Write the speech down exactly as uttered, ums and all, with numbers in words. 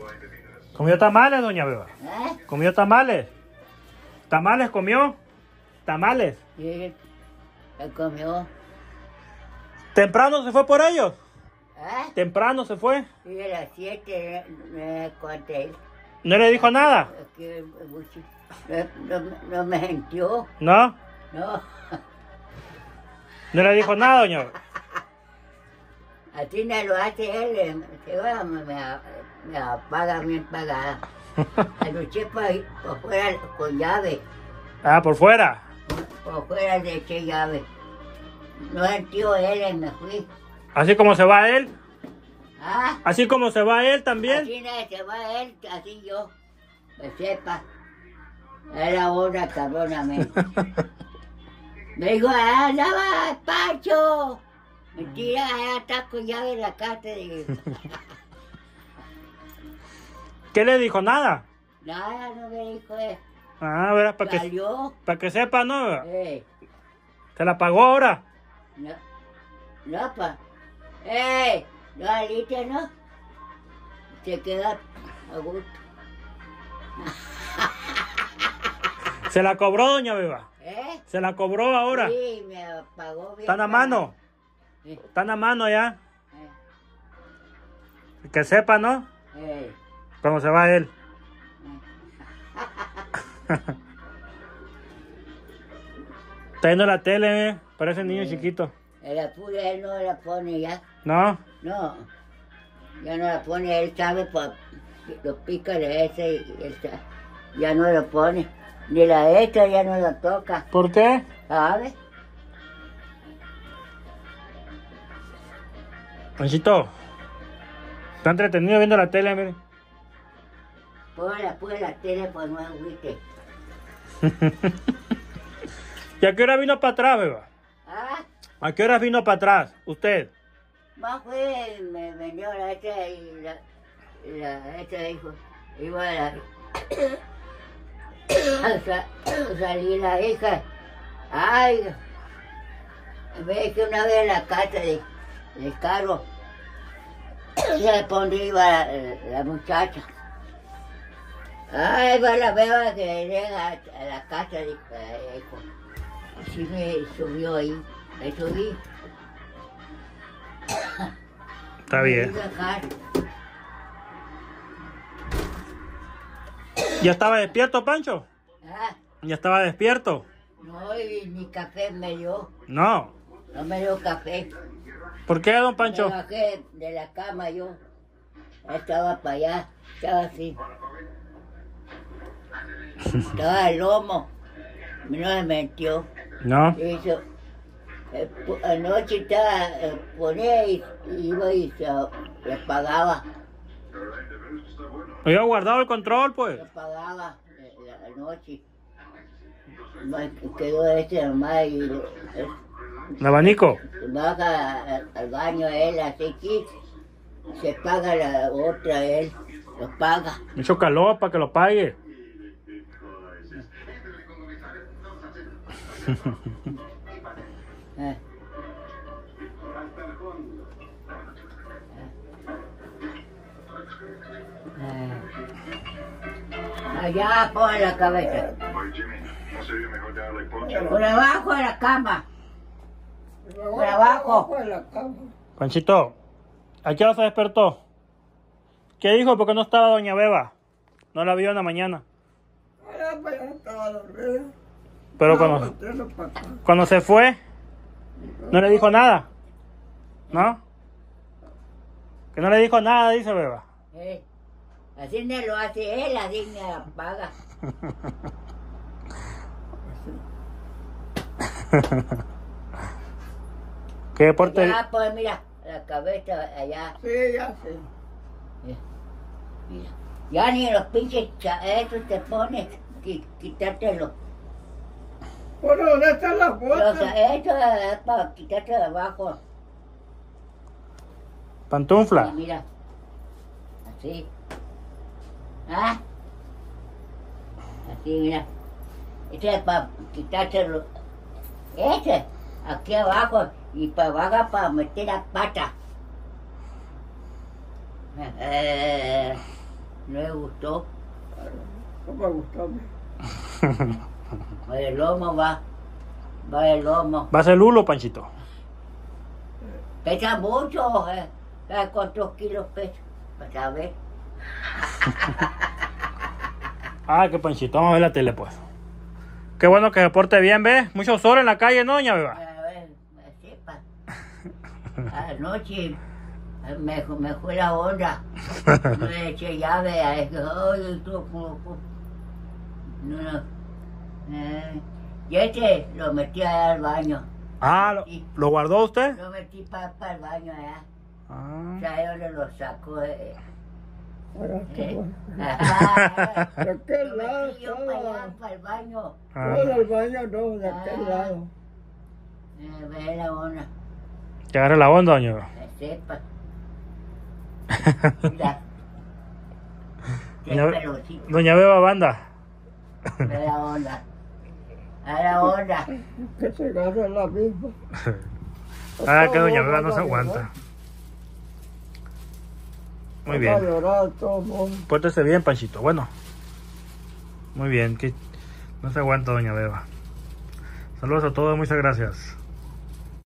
¿Comió tamales, doña Beba? ¿Eh? ¿Comió tamales? ¿Tamales comió? ¿Tamales? Sí, se comió. ¿Temprano se fue por ellos? ¿Eh? ¿Temprano se fue? Y a las siete me conté. ¿No le dijo nada? Que, no, no, no me mintió. ¿No? No. ¿No le dijo nada, doña Beba? Así no lo hace él. Me, me, me paga bien pagada. Anoche por, por fuera con llave. Ah, por fuera. Por fuera le eché llave. No entró él y me fui. Así como se va él. ¿Ah? Así como se va él también. Así no se va él, así yo. Me sepa. Era una cabronamente. Me dijo, ah, no va, Pancho. Mentira, allá está con llave en la casa. ¿Qué le dijo? Nada. Nada, no me dijo eso. Ah, verás, para que, Salió. para que sepa, ¿no? Eh, Se la pagó ahora. no, no, pa. Eh, no, Alicia, no. Se queda a gusto. Se la cobró, doña Beba. ¿Eh? Se la cobró ahora. Sí, me pagó bien. Están a mano. Eh, Están a mano ya. eh, Que sepa, ¿no? eh. Cuando se va él. Está viendo la tele, ¿eh? Parece niño chiquito. La pura él no la pone ya. ¿No? No. Ya no la pone, él sabe, pues, lo pica de ese y él sabe. Ya no lo pone. Ni la esta ya no la toca. ¿Por qué? ¿Sabes? Panchito. Está entretenido viendo la tele, mire. Pon la, pon la tele, pues no agüite. ¿Y a qué hora vino para atrás, Beba? ¿Ah? ¿A qué hora vino para atrás? ¿Usted? Más fue, me vendió la esta y la, la esta dijo, iba a la... a salir la hija. Ay, ve que una vez en la casa de, del carro, se dónde iba la, la muchacha. Ay, va la beba que llega a la casa de hijo. Así me subió ahí, me subí. Está bien. ¿Ya estaba despierto, Pancho? Ah, ¿Ya estaba despierto? no, y ni café me dio. No. No me dio café. ¿Por qué, don Pancho? Me bajé de la cama yo. Estaba para allá, estaba así. Estaba el lomo. No me mentió. No. Hizo, eh, anoche estaba, eh, ponía y, y iba y se le pagaba. Había guardado el control, pues. Se pagaba eh, la, la noche. Me quedó ese nomás y eh, ¿El abanico? baja al, al baño él, así que se paga la otra él, lo paga. Mucho calor para que lo pague. Eh. Eh. Allá pon la cabeza. Por abajo de la cama. Por abajo. Panchito, ¿a qué hora se despertó? ¿Qué dijo? Porque no estaba doña Beba. No la vio en la mañana. Pero cuando, cuando se fue, no le dijo nada. ¿No? Que no le dijo nada, dice Beba. Eh, así no lo hace él, así me la paga. ¿Qué deporte? Ya, pues mira, la cabeza allá. Sí, ya sé. Eh, mira. Ya ni los pinches esos te pones, qui- quitártelo. Bueno, ¿dónde están las Los, botas? eso es para quitarte de abajo. Pantufla. Y mira, así. ¿Ah? Así, mira. Este es para quitártelo. Este, aquí abajo. Y para abajo para meter la pata. Eh, No le gustó. No me gustó a mí. Va el lomo, va. Va el lomo. ¿Va a ser lulo, Panchito? Pesa mucho, eh. ¿Sabes cuántos kilos pesa? Para ver. Ah, qué Panchito. Vamos a ver la tele, pues. Qué bueno que se porte bien, ¿ves? Mucho sol en la calle, ¿no, doña Beba? A ver, me sepa. Anoche me, me fue la onda. No le eché llave a eso. Ay, esto, no, no. Eh, y este lo metí allá al baño. Ah, ¿lo, ¿lo guardó usted? Lo metí para el baño allá. Ah. O sea, yo le lo saco. Eh. Ahora está Eh. bueno. Ajá, ¿De aquel lo lado metí yo para allá, estaba? para el baño. Ah. No, del baño no, de aquel Ah. lado. Eh, ve la onda. Que agarre la onda, doña Beba. Me sepa. Mira. Qué Doña, pelocito. doña Beba Banda. Ve la onda. A la onda. Que se agarra la misma. Ah, que doña Todo Beba no se van a llorar. aguanta. Muy Van a bien. llorar todo el mundo. Pórtese bien, Panchito. Bueno. Muy bien. Que no se aguanta, doña Beba. Saludos a todos. Muchas gracias.